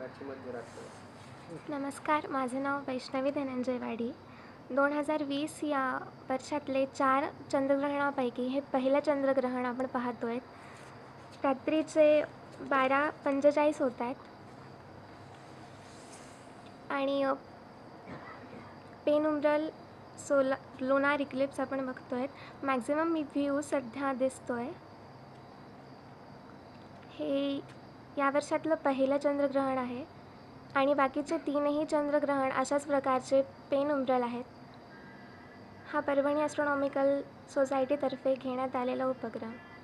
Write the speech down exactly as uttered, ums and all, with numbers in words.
ग्रहणाची मध्यरात्र। नमस्कार, माझं नाव वैष्णवी धनंजय वाडी। दोन हजार वीस या वर्षातले चार चंद्रग्रहणापैकी हे पहिलं चंद्रग्रहण आपण पाहतो आहे। रात्रीचे बारा पंचेचाळीस होत आहेत आणि पेनुम्ब्रल सोला लुनार इक्लिप्स आपण बघतो आहे। मॅक्झिमम व्ह्यू सध्या दिसतो आहे। हे या वर्षातलं पहिलं चंद्रग्रहण आहे आणि बाकीचे तीनही चंद्रग्रहण अशाच प्रकारचे पेनुम्ब्रल आहेत। हा परभणी ॲस्ट्रॉनॉमिकल सोसायटीतर्फे घेण्यात आलेला उपक्रम